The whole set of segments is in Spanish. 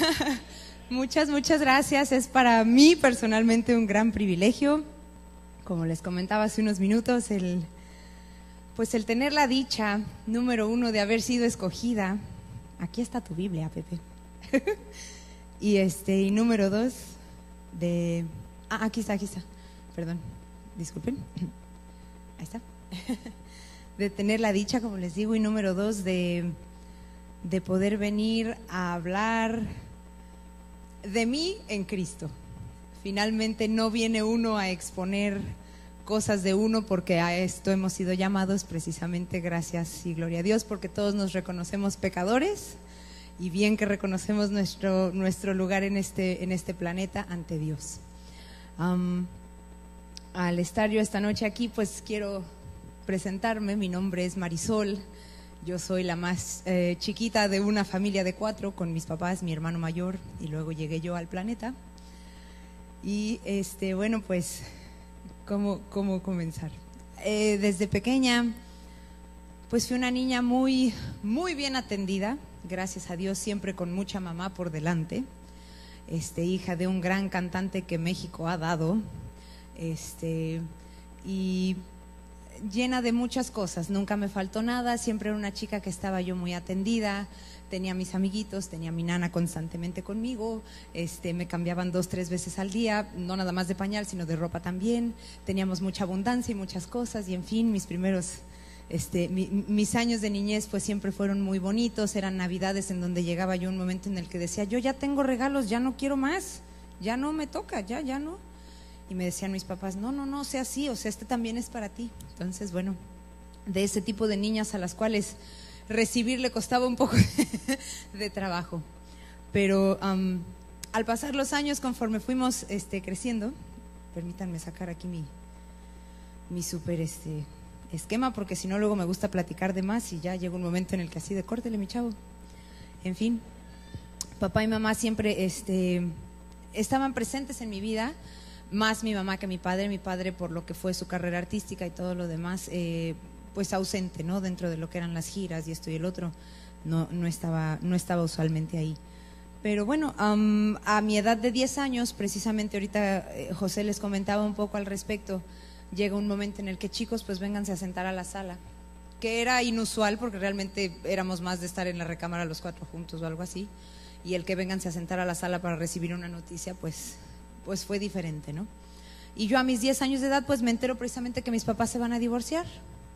Muchas gracias. Es para mí personalmente un gran privilegio, como les comentaba hace unos minutos, el tener la dicha, número uno, de haber sido escogida. Aquí está tu Biblia, Pepe. y número dos, aquí está. Perdón, disculpen. Ahí está. De tener la dicha, como les digo, y número dos, de poder venir a hablar de mí en Cristo. Finalmente no viene uno a exponer cosas de uno, porque a esto hemos sido llamados precisamente, gracias y gloria a Dios, porque todos nos reconocemos pecadores y bien que reconocemos nuestro lugar en este planeta ante Dios. Al estar yo esta noche aquí, pues quiero presentarme. Mi nombre es Marisol. Yo soy la más chiquita de una familia de 4, con mis papás, mi hermano mayor, y luego llegué yo al planeta. Y bueno, pues, ¿cómo comenzar? Desde pequeña, pues fui una niña muy bien atendida, gracias a Dios, siempre con mucha mamá por delante. Hija de un gran cantante que México ha dado, y llena de muchas cosas, nunca me faltó nada, siempre era una chica que estaba yo muy atendida, tenía mis amiguitos, tenía mi nana constantemente conmigo, me cambiaban 2-3 veces al día, no nada más de pañal, sino de ropa también, teníamos mucha abundancia y muchas cosas, y en fin, mis primeros, mis años de niñez pues siempre fueron muy bonitos, eran navidades en donde llegaba yo un momento en el que decía, yo ya tengo regalos, ya no quiero más, ya no me toca, ya no. Y me decían mis papás, no, sea así, o sea, también es para ti. Entonces, bueno, de ese tipo de niñas a las cuales recibir le costaba un poco de trabajo. Pero al pasar los años, conforme fuimos creciendo, permítanme sacar aquí mi súper esquema, porque si no luego me gusta platicar de más y ya llega un momento en el que así de córtele, mi chavo. En fin, papá y mamá siempre estaban presentes en mi vida, más mi mamá que mi padre por lo que fue su carrera artística y todo lo demás, pues ausente, ¿no? Dentro de lo que eran las giras y esto y el otro, no estaba usualmente ahí. Pero bueno, a mi edad de 10 años, precisamente ahorita José les comentaba un poco al respecto, llega un momento en el que, chicos, pues vénganse a sentar a la sala, que era inusual porque realmente éramos más de estar en la recámara los 4 juntos o algo así, y el que vénganse a sentar a la sala para recibir una noticia, pues fue diferente, ¿no? Y yo a mis 10 años de edad pues me entero precisamente que mis papás se van a divorciar.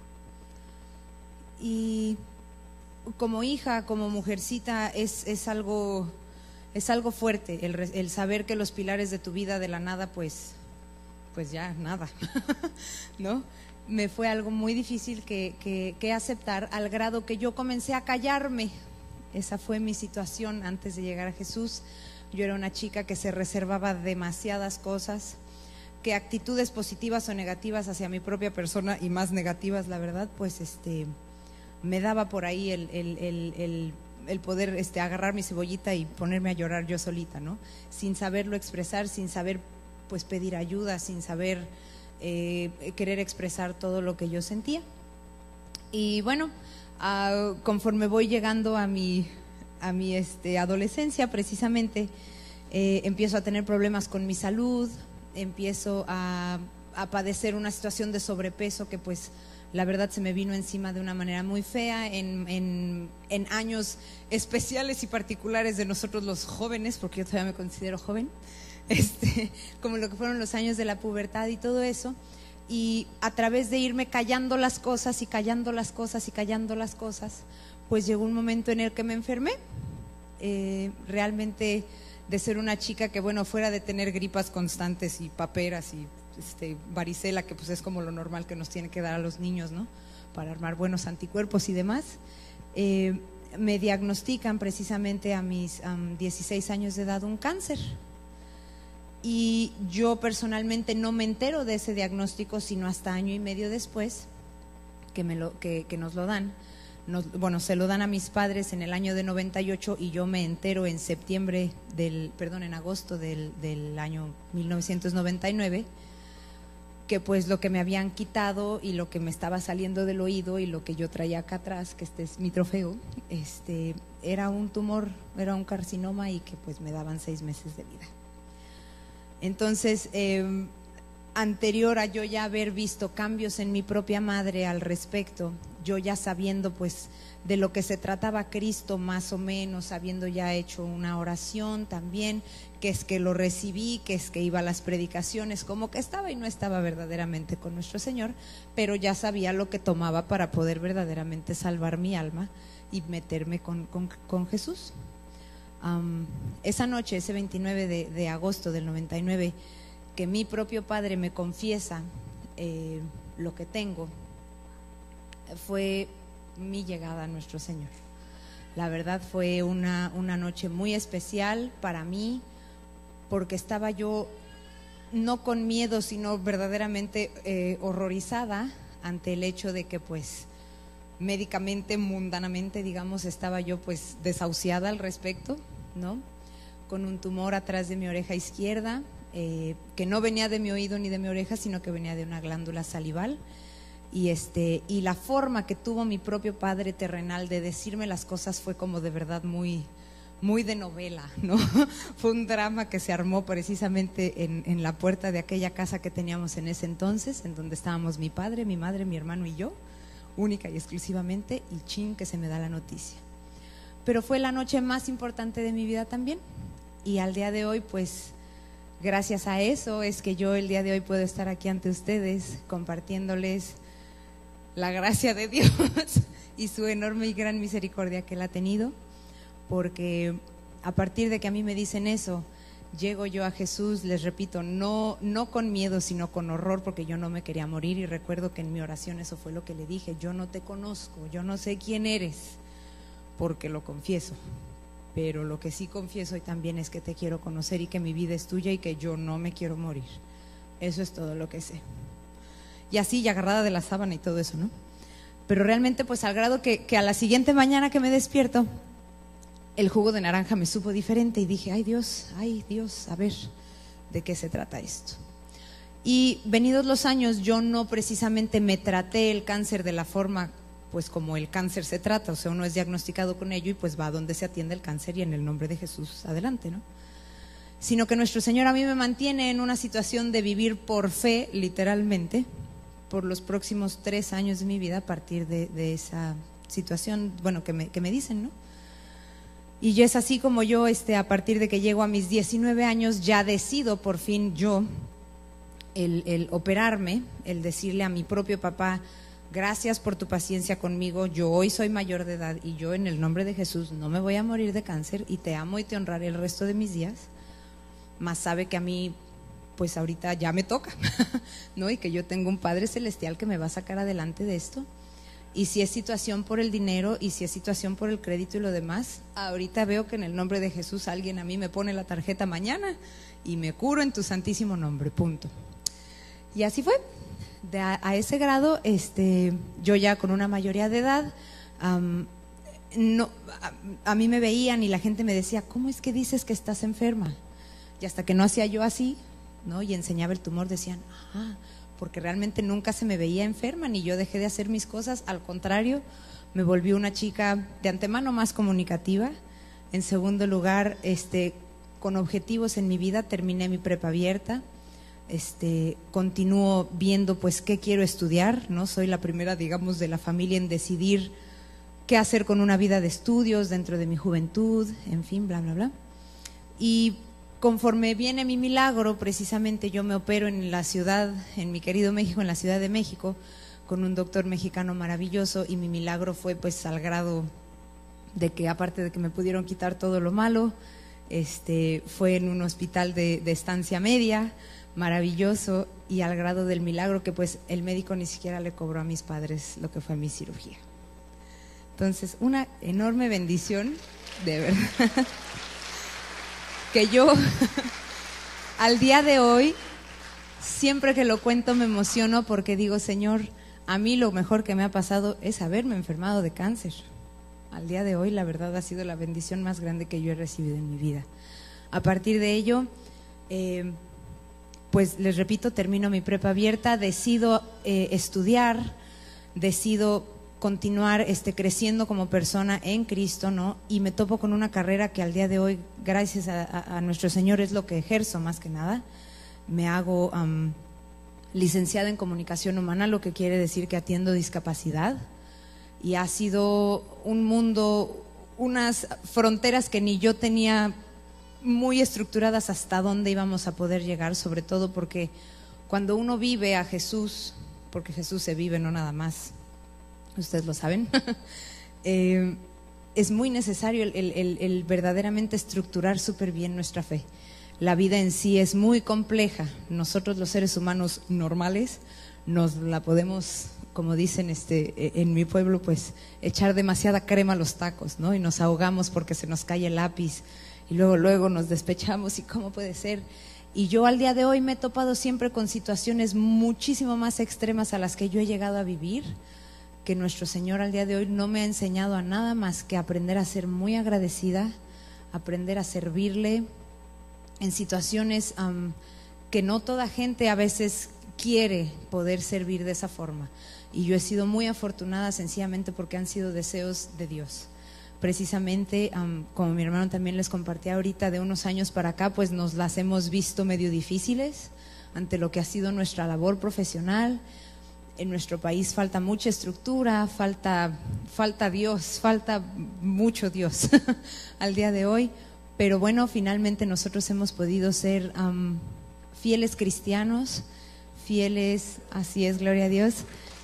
Y como hija, como mujercita, es algo fuerte el saber que los pilares de tu vida de la nada pues ya nada, ¿no? Me fue algo muy difícil que aceptar, al grado que yo comencé a callarme. Esa fue mi situación antes de llegar a Jesús. Yo era una chica que se reservaba demasiadas cosas, que actitudes positivas o negativas hacia mi propia persona, y más negativas, la verdad, pues me daba por ahí el poder agarrar mi cebollita y ponerme a llorar yo solita, ¿no? Sin saberlo expresar, sin saber pues pedir ayuda, sin saber querer expresar todo lo que yo sentía. Y bueno, conforme voy llegando a mi adolescencia, precisamente, empiezo a tener problemas con mi salud, empiezo a padecer una situación de sobrepeso que pues la verdad se me vino encima de una manera muy fea en años especiales y particulares de nosotros los jóvenes, porque yo todavía me considero joven, como lo que fueron los años de la pubertad y todo eso. Y a través de irme callando las cosas y callando las cosas y callando las cosas, pues llegó un momento en el que me enfermé. Realmente, de ser una chica que, bueno, fuera de tener gripas constantes y paperas y varicela, que pues es como lo normal que nos tiene que dar a los niños, ¿no? Para armar buenos anticuerpos y demás, me diagnostican precisamente a mis 16 años de edad un cáncer. Y yo personalmente no me entero de ese diagnóstico sino hasta año y medio después que nos lo dan. Se lo dan a mis padres en el año de 98 y yo me entero en agosto del año 1999, que pues lo que me habían quitado y lo que me estaba saliendo del oído y lo que yo traía acá atrás, que este es mi trofeo, era un tumor, era un carcinoma y que pues me daban 6 meses de vida. Entonces, anterior a yo ya haber visto cambios en mi propia madre al respecto, yo ya sabiendo pues de lo que se trataba Cristo más o menos, habiendo ya hecho una oración también, que es que lo recibí, que es que iba a las predicaciones, como que estaba y no estaba verdaderamente con nuestro Señor, pero ya sabía lo que tomaba para poder verdaderamente salvar mi alma y meterme con Jesús. Esa noche, ese 29 de agosto del 99, que mi propio padre me confiesa lo que tengo, fue mi llegada a nuestro Señor. La verdad fue una noche muy especial para mí, porque estaba yo no con miedo, sino verdaderamente horrorizada ante el hecho de que pues médicamente, mundanamente, digamos, estaba yo pues desahuciada al respecto, ¿no? Con un tumor atrás de mi oreja izquierda, que no venía de mi oído ni de mi oreja, sino que venía de una glándula salival. Y la forma que tuvo mi propio padre terrenal de decirme las cosas fue como de verdad muy, muy de novela, ¿no? Fue un drama que se armó precisamente en la puerta de aquella casa que teníamos en ese entonces, en donde estábamos mi padre, mi madre, mi hermano y yo, única y exclusivamente, y chin que se me da la noticia. Pero fue la noche más importante de mi vida también, y al día de hoy pues gracias a eso es que yo el día de hoy puedo estar aquí ante ustedes compartiéndoles la gracia de Dios y su enorme y gran misericordia que Él ha tenido, porque a partir de que a mí me dicen eso, llego yo a Jesús, les repito, no con miedo, sino con horror, porque yo no me quería morir, y recuerdo que en mi oración eso fue lo que le dije: yo no te conozco, yo no sé quién eres, porque lo confieso, pero lo que sí confieso y también es que te quiero conocer y que mi vida es tuya y que yo no me quiero morir. Eso es todo lo que sé. Y así, y agarrada de la sábana y todo eso, ¿no? Pero realmente pues al grado que a la siguiente mañana que me despierto, el jugo de naranja me supo diferente y dije: ay Dios, a ver, ¿de qué se trata esto? Y venidos los años, yo no precisamente me traté el cáncer de la forma pues como el cáncer se trata, o sea, uno es diagnosticado con ello y pues va a donde se atiende el cáncer y en el nombre de Jesús adelante, ¿no? Sino que nuestro Señor a mí me mantiene en una situación de vivir por fe, literalmente, por los próximos 3 años de mi vida a partir de esa situación, bueno, que me dicen, ¿no? Y yo es así como yo, a partir de que llego a mis 19 años, ya decido por fin yo el operarme, el decirle a mi propio papá: gracias por tu paciencia conmigo, yo hoy soy mayor de edad y yo en el nombre de Jesús no me voy a morir de cáncer y te amo y te honraré el resto de mis días, más sabe que a mí pues ahorita ya me toca, ¿no? Y que yo tengo un Padre Celestial que me va a sacar adelante de esto. Y si es situación por el dinero y si es situación por el crédito y lo demás, ahorita veo que en el nombre de Jesús alguien a mí me pone la tarjeta mañana y me curo en tu santísimo nombre, punto. Y así fue. A ese grado, yo ya con una mayoría de edad, a mí me veían y la gente me decía: ¿cómo es que dices que estás enferma? Y hasta que no hacía yo así, ¿no? Y enseñaba el tumor, decían: porque realmente nunca se me veía enferma, ni yo dejé de hacer mis cosas, al contrario, me volví una chica de antemano más comunicativa. En segundo lugar, con objetivos en mi vida, terminé mi prepa abierta, continúo viendo pues qué quiero estudiar, ¿no? Soy la primera, digamos, de la familia en decidir qué hacer con una vida de estudios dentro de mi juventud, en fin, bla, bla, bla. Y conforme viene mi milagro, precisamente yo me opero en la ciudad, en mi querido México, en la Ciudad de México, con un doctor mexicano maravilloso, y mi milagro fue pues al grado de que, aparte de que me pudieron quitar todo lo malo, fue en un hospital de estancia media, maravilloso, y al grado del milagro que pues el médico ni siquiera le cobró a mis padres lo que fue mi cirugía. Entonces, una enorme bendición, de verdad. Que yo al día de hoy, siempre que lo cuento me emociono porque digo: Señor, a mí lo mejor que me ha pasado es haberme enfermado de cáncer. Al día de hoy, la verdad, ha sido la bendición más grande que yo he recibido en mi vida. A partir de ello, pues les repito, termino mi prepa abierta, decido estudiar, decido continuar creciendo como persona en Cristo, ¿no? Y me topo con una carrera que al día de hoy, gracias a nuestro Señor, es lo que ejerzo más que nada. Me hago licenciada en comunicación humana, lo que quiere decir que atiendo discapacidad, y ha sido un mundo, unas fronteras que ni yo tenía muy estructuradas hasta dónde íbamos a poder llegar, sobre todo porque cuando uno vive a Jesús, porque Jesús se vive, no nada más, ustedes lo saben, es muy necesario el verdaderamente estructurar súper bien nuestra fe. La vida en sí es muy compleja. Nosotros los seres humanos normales nos la podemos, como dicen en mi pueblo, pues echar demasiada crema a los tacos, ¿no? Y nos ahogamos porque se nos cae el lápiz y luego nos despechamos, y cómo puede ser. Y yo al día de hoy me he topado siempre con situaciones muchísimo más extremas a las que yo he llegado a vivir, que nuestro Señor al día de hoy no me ha enseñado a nada más que aprender a ser muy agradecida, aprender a servirle en situaciones que no toda gente a veces quiere poder servir de esa forma. Y yo he sido muy afortunada sencillamente porque han sido deseos de Dios. Precisamente, como mi hermano también les compartía ahorita, de unos años para acá, pues nos las hemos visto medio difíciles ante lo que ha sido nuestra labor profesional. En nuestro país falta mucha estructura, falta Dios, falta mucho Dios al día de hoy. Pero bueno, finalmente nosotros hemos podido ser fieles cristianos, fieles, así es, gloria a Dios,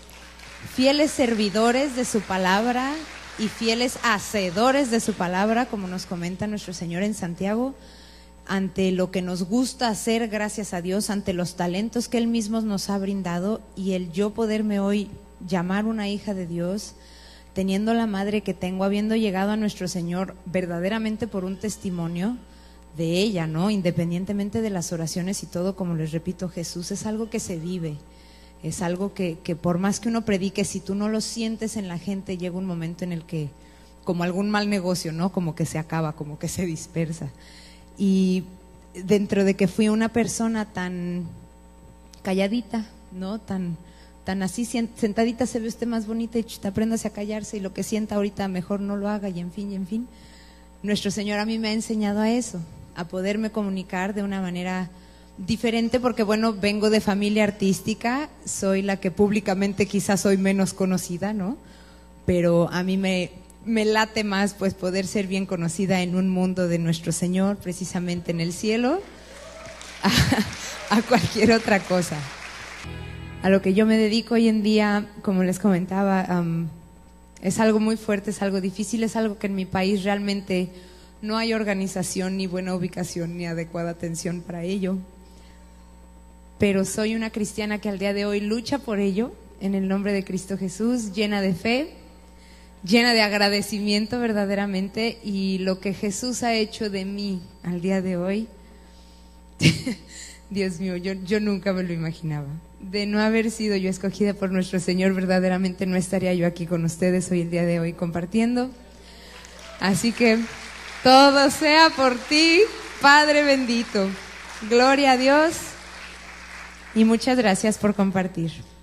fieles servidores de su palabra y fieles hacedores de su palabra, como nos comenta nuestro Señor en Santiago, ante lo que nos gusta hacer, gracias a Dios, ante los talentos que Él mismo nos ha brindado, y el yo poderme hoy llamar una hija de Dios, teniendo la madre que tengo, habiendo llegado a nuestro Señor verdaderamente por un testimonio de ella, ¿no? Independientemente de las oraciones y todo, como les repito, Jesús es algo que se vive, es algo que por más que uno predique, si tú no lo sientes en la gente, llega un momento en el que, como algún mal negocio, ¿no? Como que se acaba, como que se dispersa. Y dentro de que fui una persona tan calladita, ¿no? Tan así, sentadita se ve usted más bonita, y apréndase a callarse, y lo que sienta ahorita mejor no lo haga, y en fin. Nuestro Señor a mí me ha enseñado a eso, a poderme comunicar de una manera diferente, porque bueno, vengo de familia artística, soy la que públicamente quizás soy menos conocida, ¿no? Pero a mí me late más pues poder ser bien conocida en un mundo de nuestro Señor, precisamente en el cielo, a cualquier otra cosa. A lo que yo me dedico hoy en día, como les comentaba, es algo muy fuerte, es algo difícil, es algo que en mi país realmente no hay organización, ni buena ubicación, ni adecuada atención para ello. Pero soy una cristiana que al día de hoy lucha por ello, en el nombre de Cristo Jesús, llena de fe, llena de agradecimiento verdaderamente, y lo que Jesús ha hecho de mí al día de hoy, Dios mío, yo nunca me lo imaginaba. De no haber sido yo escogida por nuestro Señor, verdaderamente no estaría yo aquí con ustedes hoy, el día de hoy, compartiendo. Así que todo sea por ti, Padre bendito. Gloria a Dios y muchas gracias por compartir.